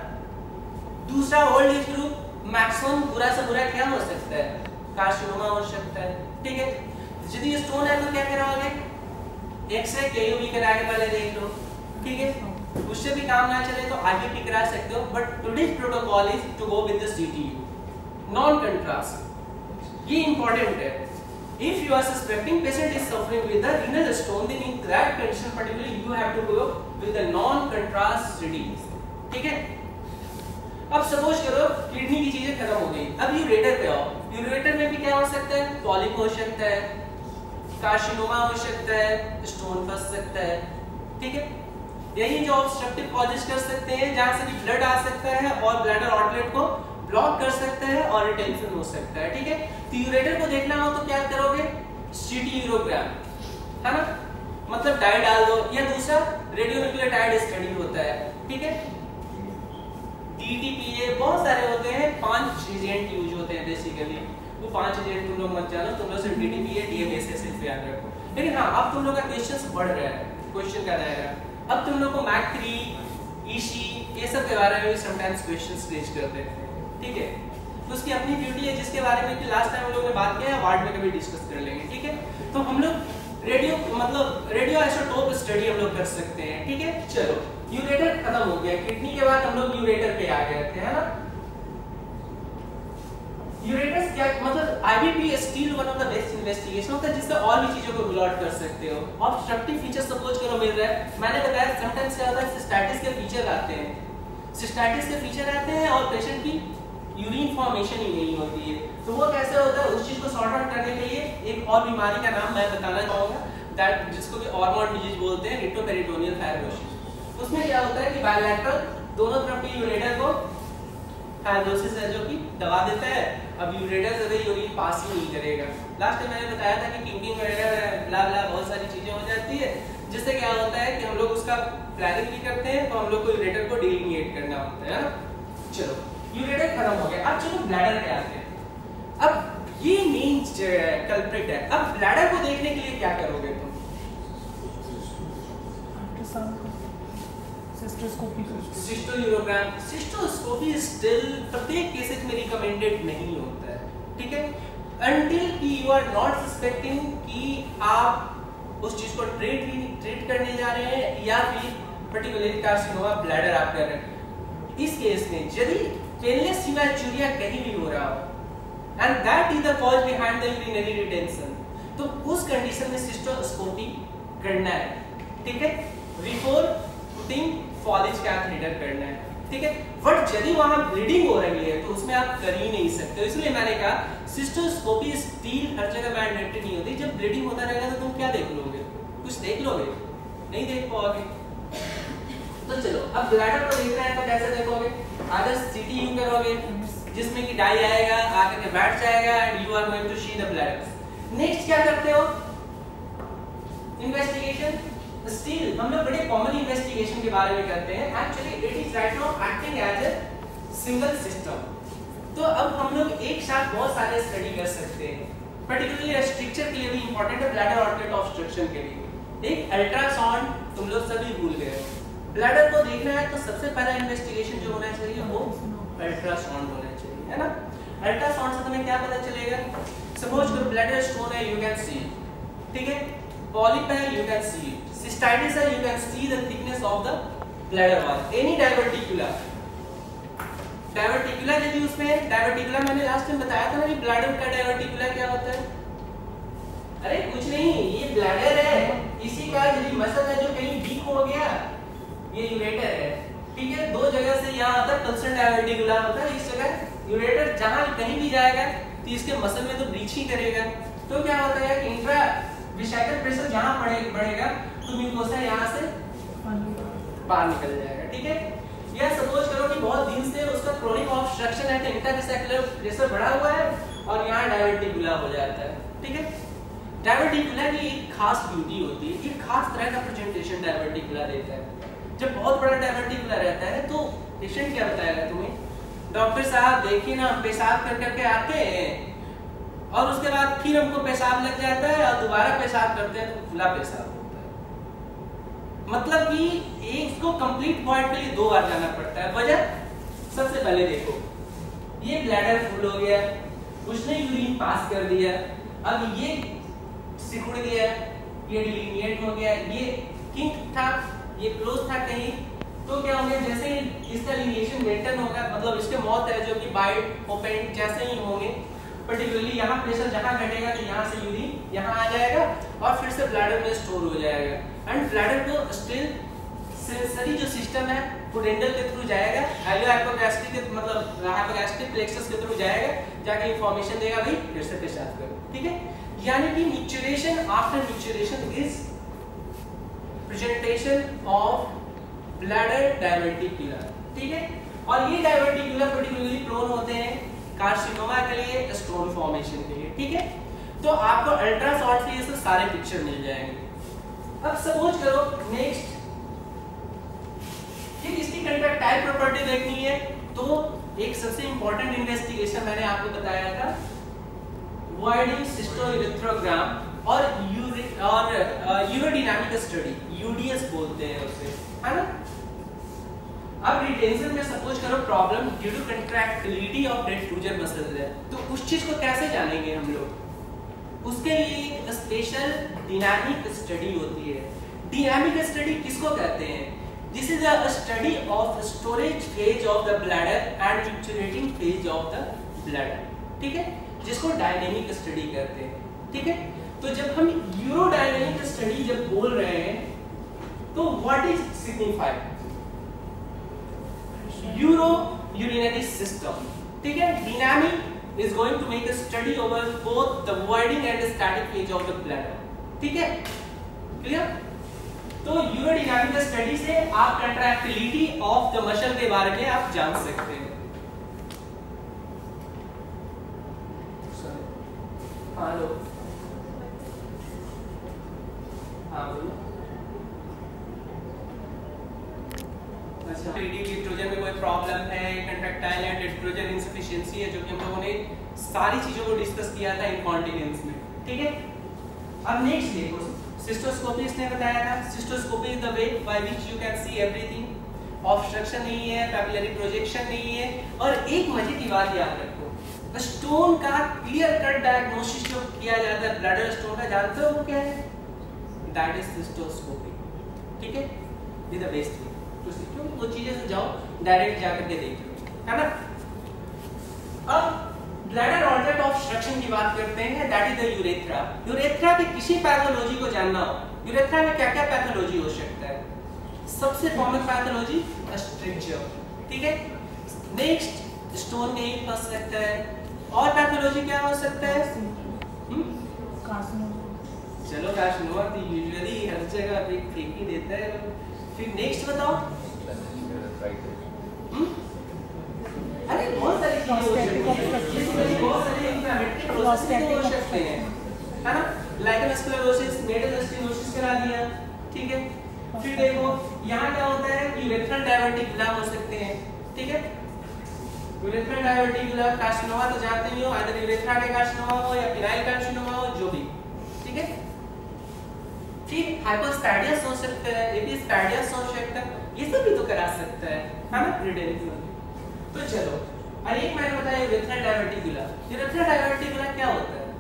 दूसरा ओल्ड एज ग्रुप मैक्सिमम बुरा से बुरा क्या हो सकता है? कार्सिनोमा हो सकता है, ठीक है। यदि स्टोन है तो क्या कराओगे? एक्सरे केयूबी करा के पहले देख लो, ठीक है। उससे भी काम ना चले तो IVP करा सकते हो, but today's protocol is to go with the CTU non contrast. ये इंपॉर्टेंट है। If you are suspecting patient is suffering with the renal stone, then in that condition particularly you have to go with the non-contrast CTs, ठीक है। अब suppose करो kidney की चीजें खत्म हो गई, अब यूरेटर पे आओ। यूरेटर में भी क्या हो सकता है? पॉलिप हो सकता है, कार्सिनोमा हो सकता है, स्टोन फंस सकता है, ठीक है। यही जो ऑब्स्ट्रक्टिव कॉजेस कर सकते हैं, जहां से भी ब्लड आ सकता है और ब्लैडर आउटलेट को ब्लॉक कर सकता है और रिटेंशन हो सकता है, ठीक है। तो यूरेटर को देखना हो तो क्या करोगे? CT यूरोग्राम, है ना, मतलब डाई डाल दो, या दूसरा रेडियोन्यूक्लियोटाइड स्टडी होता है, ठीक है। DTPA बहुत सारे होते हैं, 5 एजेंट यूज होते हैं बेसिकली। वो 5 एजेंट तुम लोग मत जानो, तुम लोग सिर्फ DTPA DMSA सिर्फ याद रखो। लेकिन हाँ, अब तुम लोग का क्वेश्चंस बढ़ रहा है, क्वेश्चन का दायरा। अब तुम लोग को MAC3, EC ये सब के बारे में भी समटाइम्स क्वेश्चंस रेज करते हैं, ठीक है। तो उसकी अपनी ड्यूटी है, जिसके बारे में कि लास्ट टाइम हम लोग ने बात किया है, वार्ड में कभी डिस्कस कर लेंगे, ठीक है। तो हम लोग रेडियो आइसोटोप स्टडी हम लोग कर सकते हैं, ठीक है। चलो यूरेटर खत्म हो गया, किडनी के बाद हम लोग यूरेटर पे आ गए थे, है ना। यूरेटस क्या मतलब, IVP still one of the best investigation होता है जिससे और भी चीजों को रूल आउट कर सकते हो। ऑब्स्ट्रक्टिव फीचर सपोज करो मिल रहा है, मैंने बताया समटाइम्स क्या होता है, सिस्टाइटिस के फीचर आते हैं, सिस्टाइटिस के फीचर आते हैं और पेशेंट की यूरिन फॉर्मेशन ही नहीं होती है। तो वो कैसे होता है, उस चीज को सॉर्ट आउट करने के लिए एक और बीमारी का नाम मैं बताना चाहूंगा, दैट जिसको कि ऑर्मोन डिजीज बोलते हैं, रिट्रोपेरिटोनियल फाइब्रोसिस। उसमें क्या होता है कि बायलैटरल दोनों तरफ के यूरेटर को फाइब्रोसिस है जो कि दबा देता है। अब यूरेटर से यूरिन पास ही नहीं करेगा। लास्ट टाइम मैंने बताया था कि किंकिंग वगैरह ब्ला ब्ला बहुत सारी चीजें हो जाती है, जिससे क्या होता है कि हम लोग उसका प्लानिंग भी करते हैं, तो हम लोग को यूरेटर को डिलिनिएट करना होता है ना। चलो यूरेटर खत्म हो गया, अब चलो ब्लैडर पे आते हैं। अब ये मेन कल्प्रिट है। अब ब्लैडर को देखने के लिए क्या करोगे तुम? सिस्टोयूरोग्राम, सिस्टोस्कोपी स्टिल प्रत्येक केसेस में रिकमेंडेड नहीं होता है, ठीक है, until you are not suspecting कि आप उस चीज को ट्रीट करने जा रहे हैं या फिर पर्टिकुलरली कार्सिनोमा ब्लैडर आप कर रहे हैं। इस केस में यदि पेनलेस हेमाचूरिया कहीं भी हो रहा हो and that is the cause behind the urinary retention, तो उस कंडीशन में सिस्टोस्कोपी करना है, ठीक है, बिफोर पुटिंग फॉलिज कैथेटर करना है, ठीक है। बट यदि वहां ब्लीडिंग हो रही है तो उसमें आप कर ही नहीं सकते, इसलिए मैंने कहा सिस्टोस्कोपी स्टिल हर जगह मैंडेटरी नहीं होती। जब ब्लीडिंग होता रहेगा तो तुम क्या देख लोगे? कुछ देख लोगे? नहीं देख पाओगे। तो चलो अब ब्लैडर को देखना है तो कैसे देखोगे? अगर सीटीयू करोगे जिसमें कि डाई आएगा, आकर के बैठ जाएगा and you are going to see the bladder. Next क्या करते हो? इन्वेस्टिगेशन स्टिल हम लोग बड़े कॉमन इन्वेस्टिगेशन के बारे में करते हैं। Actually it is right now acting as a single system. तो अब हम लोग एक साथ बहुत सारे स्टडी कर सकते हैं, पर्टिकुलरली स्ट्रक्चर के लिए भी इंपॉर्टेंट है, ब्लैडर आउटलेट ऑब्स्ट्रक्शन के लिए। एक अल्ट्रासाउंड तुम लोग सभी भूल गए हो। ब्लैडर को देखना है तो सबसे पहला इन्वेस्टिगेशन जो होना चाहिए वो अल्ट्रासाउंड होना चाहिए, है ना। अल्ट्रासाउंड से तुम्हें क्या पता चलेगा? सपोज करो ब्लैडर स्टोन है, यू कैन सी, ठीक है, पॉलिप है, यू कैन सी, सिस्टाइटिस है, you can see the thickness of the bladder wall. Any diverticular यदि उसमें डायवर्टिकुलर, मैंने लास्ट टाइम बताया था ना कि ब्लैडर का डायवर्टिकुलर क्या होता है? अरे कुछ नहीं, ये ब्लैडर है, इसी का यदि मसल है जो कहीं वीक हो गया, ये यूरेटर है, ठीक है। दो जगह से यहाँ आता है कंसर्न डायवर्टिकुलर होता है, इस जगह यूरेटर जहाँ कहीं भी जाएगा तो इसके मसल में तो ब्रीच ही करेगा। तो क्या होता है कि इंट्रा विशाइकल प्रेशर जहाँ बढ़ेगा तो म्यूकोसा यहाँ से बाहर निकल जाएगा, ठीक है। या सपोज करो कि बहुत दिन से उसका क्रोनिक ऑब्स्ट्रक्शन है, तो इंट्राविसाइकुलर प्रेशर बढ़ा हुआ है और यहाँ डायवर्टिकुलर हो जाता है, ठीक है। डायवर्टिकुलर की एक खास ब्यूटी होती है, एक खास तरह का प्रेजेंटेशन डायवर्टिकुलर देता है। जब बहुत बड़ा डायवर्टिकुलर रहता है तो पेशेंट क्या बताएगा तुम्हें? डॉक्टर साहब देखिए ना, हम पेशाब कर करके आते हैं और उसके बाद फिर हमको पेशाब लग जाता है और दोबारा पेशाब करते हैं तो खुला पेशाब होता है। मतलब कि एक को कंप्लीट पॉइंट के लिए 2 बार जाना पड़ता है। वजह सबसे पहले देखो, ये ब्लैडर फुल हो गया, उसने यूरिन पास कर दिया, अब ये सिकुड़ गया, ये डिलीनिएट हो गया, ये किंक था, ये क्लोज था कहीं, तो क्या हो गया? जैसे ही इसका लिनिएशन मेंटेन होगा, मतलब इसके मौत है जो कि बाइट ओपन जैसे ही होंगे, पर्टिकुलरली यहाँ प्रेशर जहाँ घटेगा तो यहाँ से यूरिन यहाँ आ जाएगा और फिर से ब्लैडर में स्टोर हो जाएगा। एंड ब्लैडर को स्टिल सेंसरी जो सिस्टम है वो रेंडल के थ्रू जाएगा, हाइपोगैस्ट्रिक के मतलब हाइपोगैस्ट्रिक प्लेक्सस के थ्रू जाएगा, जाके इंफॉर्मेशन देगा भाई फिर से पेशाब करो, ठीक है। यानी कि micturition after micturition is presentation of bladder diverticular, ठीक है। और ये डायवर्टिकुलर पर्टिकुलरली प्रोन होते हैं कार्सिनोमा के लिए, स्टोन फॉर्मेशन के लिए, ठीक है। तो आपको अल्ट्रासाउंड से ये सब सारे पिक्चर मिल जाएंगे। अब सपोज करो नेक्स्ट ठीक इसकी कंट्रैक्टाइल प्रॉपर्टी देखनी है, तो एक सबसे इंपॉर्टेंट इन्वेस्टिगेशन मैंने आपको बताया था, वाइडिंग सिस्टोइरेथ्रोग्राम और यूरोडायनामिक स्टडी, यूडीएस बोलते हैं उसे, है ना। अब रिटेंशन में सपोज करो problem due to contractility of detrusor muscles है, तो उस चीज को कैसे जानेंगे हम लोग? उसके लिए एक स्पेशल डायनामिक स्टडी होती है। डायनामिक स्टडी किसको कहते हैं? This is a study of storage phase of the bladder and fluctuating phase of the bladder, ठीक है, जिसको डायनामिक स्टडी कहते हैं, ठीक है। तो जब हम यूरोडायनामिक स्टडी जब बोल रहे हैं तो what is signified? Uro urinary system, ठीक है। Dynamic is going to make a study over both the voiding and static phase of the bladder, ठीक है, क्लियर। तो यूरोडायनामिक स्टडी से आप कंट्रैक्टिलिटी ऑफ द मसल के बारे में आप जान सकते हैं। हेलो, हाँ बोलो। अच्छा, डिट्रोजन में कोई प्रॉब्लम है, कंट्रैक्टाइल एंड डिट्रोजन इनसफिशिएंसी है, जो कि हम लोगों ने सारी चीजों को डिस्कस किया था इनकॉन्टिनेंस में, ठीक है। अब नेक्स्ट देखो, सिस्टोस्कोपी इसने बताया था। Cystoscopy is the way by which you can see everything. Obstruction नहीं है, पैपिलरी प्रोजेक्शन नहीं है, और एक मजे की बात याद रखो, स्टोन का क्लियर कट डायग्नोसिस जो किया जाता है ब्लैडर स्टोन का, जानते हो वो क्या है? दैट इज सिस्टोस्कोपी, ठीक है। ये द बेस्ट थिंग, तो सिस्टम वो चीजें से जाओ, डायरेक्ट जाकर के देख लो, है ना। अब ब्लैडर ऑर्गन ऑब्स्ट्रक्शन की बात करते हैं, that is the urethra. Urethra के किसी पैथोलॉजी को जानना हो, यूरेथ्रा में क्या क्या पैथोलॉजी हो सकता है? सबसे कॉमन पैथोलॉजी स्ट्रक्चर, ठीक है। नेक्स्ट स्टोन में ही फंस सकता है, और पैथोलॉजी क्या हो सकता है? चलो कार्सिनोमा तो यूजुअली हर जगह पे फेंक ही देता है। फिर नेक्स्ट बताओ। अरे बहुत सारी चीजें हो सकती हैं, बहुत सारे इंफ्लेमेटरी प्रोसेस हो सकते हैं, है ना। लाइकन स्क्लेरोसिस, मेटल स्टेनोसिस करा दिया, ठीक है। फिर देखो यहाँ क्या होता है, यूरेथ्रल डायवर्टिकुला हो सकते हैं, ठीक है। यूरेथ्रल डायवर्टिकुला कार्सिनोमा तो जानते ही हो, आइदर यूरेथ्रा का कार्सिनोमा हो या पिनाइल कार्सिनोमा हो, जो भी, ठीक है। फिर हाइपोस्टैटियस हो सकता है, एपिस्टैटियस हो सकता है, ये सब भी तो करा सकता है ना रिडेंशन। तो चलो, और एक मैंने बताया यूरेथ्रल डायवर्टिकुला। यूरेथ्रल डायवर्टिकुला क्या होता है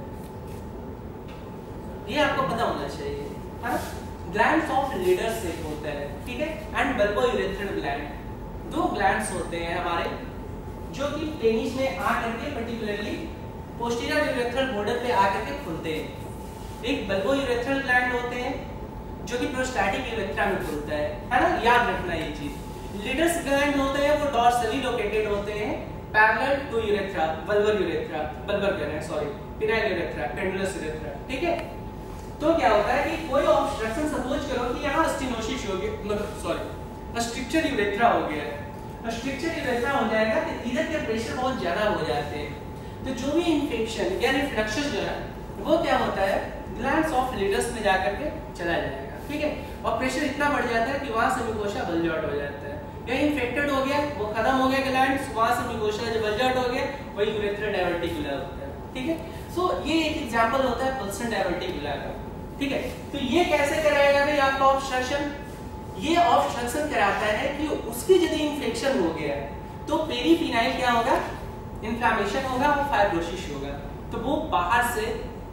ये आपको पता होना चाहिए, है ना। ग्लैंड्स ऑफ लीडर से होता है, ठीक है, एंड बल्बो यूरेथ्रल ग्लैंड। दो ग्लैंड्स होते हैं हमारे जो कि पेनिस में आकर के पर्टिकुलरली पोस्टीरियर यूरेथ्रल बॉर्डर पे आकर के खुलते हैं। एक बल्बो यूरेथ्रल ग्लैंड होते हैं जो कि प्रोस्टैटिक यूरेथ्रा में खुलता है ना, याद रखना ये चीज। लीडर्स ग्लैंड होते हैं वो डॉर्सली लोकेटेड होते हैं, parallel to urethra, bulbar urethra, bulbar कह रहे हैं sorry, penile urethra, pendulous urethra, ठीक है। तो क्या होता है कि कोई ऑब्स्ट्रक्शन सपोज करो कि यहाँ स्टेनोसिस हो गया, मतलब सॉरी स्ट्रक्चर यूरेथ्रा हो गया है, स्ट्रक्चर यूरेथ्रा हो जाएगा तो इधर के प्रेशर बहुत ज्यादा हो जाते हैं, तो जो भी इन्फेक्शन या रिफ्लक्शन जो है वो क्या होता है ग्लैंड्स ऑफ लीडर्स में जाकर के चला जाएगा, ठीक है। और प्रेशर इतना बढ़ जाता है कि वहां से म्यूकोसा बल्ज आउट हो जाता है, या इन्फेक्टेड हो गया, वो खत्म हो गया ग्लैंड्स, वहां से म्यूकोसा जो बल्ज आउट हो गया वही यूरेथ्रल डायवर्टिकुला होता है, ठीक है। सो ये एक एग्जांपल होता है पल्सन डायवर्टिकुला का, ठीक है। तो ये कैसे कराएगा भाई आपका ऑब्स्ट्रक्शन? ये ऑब्स्ट्रक्शन कराता है कि उसकी यदि इन्फेक्शन हो गया है तो पेरीपिनाइल क्या होगा, इन्फ्लेमेशन होगा और फाइब्रोसिस होगा, तो वो बाहर से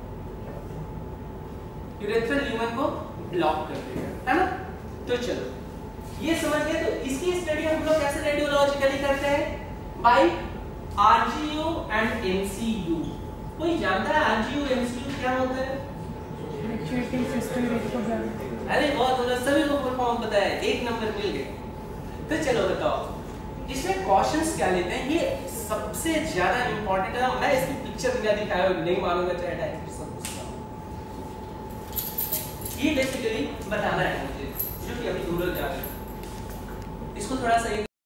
यूरेथ्रल ल्यूमेन को ब्लॉक कर देगा, है ना। तो चलो ये समझ गए। तो इसकी स्टडी हम लोग कैसे रेडियोलॉजिकली करते हैं? By RGU and MCU. कोई जानता है आरजीयू एमसीयू क्या होता है? अरे बहुत होगा, सभी को फुल फॉर्म पता है, एक नंबर मिल गए। तो चलो बताओ इसमें क्वेश्चंस क्या लेते हैं, ये सबसे ज्यादा इंपॉर्टेंट है। मैं इसकी पिक्चर बिना दिखाए नहीं मानूंगा चाहे डायरेक्ट सब ये बेसिकली बताना है मुझे, जो कि अभी दूर जा रहे हैं, इसको थोड़ा सा